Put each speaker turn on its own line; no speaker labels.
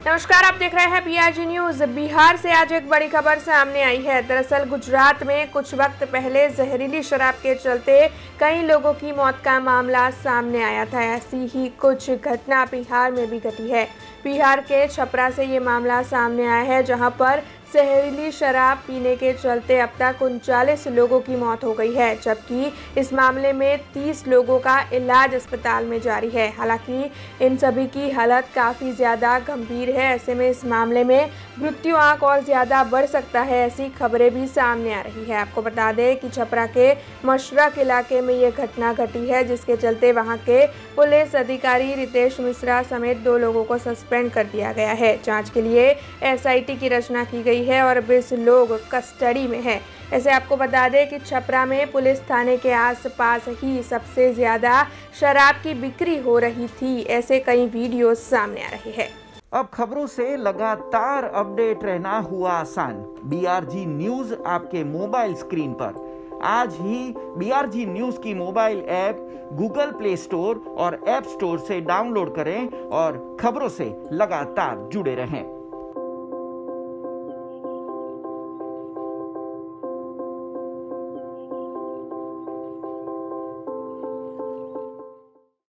नमस्कार, आप देख रहे हैं पीआरजी न्यूज। बिहार से आज एक बड़ी खबर सामने आई है। दरअसल गुजरात में कुछ वक्त पहले जहरीली शराब के चलते कई लोगों की मौत का मामला सामने आया था। ऐसी ही कुछ घटना बिहार में भी घटी है। बिहार के छपरा से ये मामला सामने आया है, जहां पर जहरीली शराब पीने के चलते अब तक 39 लोगों की मौत हो गई है, जबकि इस मामले में 30 लोगों का इलाज अस्पताल में जारी है। हालांकि इन सभी की हालत काफ़ी ज़्यादा गंभीर है। ऐसे में इस मामले में मृत्यु आंक और ज़्यादा बढ़ सकता है, ऐसी खबरें भी सामने आ रही है। आपको बता दें कि छपरा के मशरक इलाके में ये घटना घटी है, जिसके चलते वहाँ के पुलिस अधिकारी रितेश मिश्रा समेत 2 लोगों को सस्पेंड कर दिया गया है। जाँच के लिए SIT की रचना की गई है और 20 लोग कस्टडी में है। ऐसे आपको बता दें कि छपरा में पुलिस थाने के आसपास ही सबसे ज्यादा शराब की बिक्री हो रही थी। ऐसे कई वीडियो सामने आ रहे हैं।
अब खबरों से लगातार अपडेट रहना हुआ आसान। BRG न्यूज आपके मोबाइल स्क्रीन पर आज ही BRG न्यूज की mobile app Google Play Store और ऐप स्टोर से डाउनलोड करें और खबरों से लगातार जुड़े रहें।